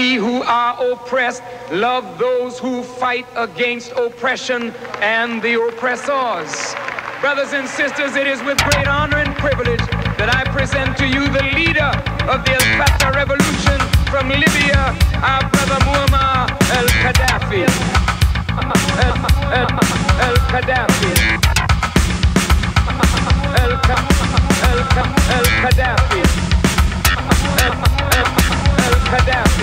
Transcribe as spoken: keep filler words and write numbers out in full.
we who are oppressed love those who fight against oppression and the oppressors. Brothers and sisters, it is with great honor and privilege that I present to you the leader of the Al-Fatah revolution from Libya, our brother Muammar al-Gaddafi. Al-Gaddafi. Al-Gaddafi. Al-Gaddafi.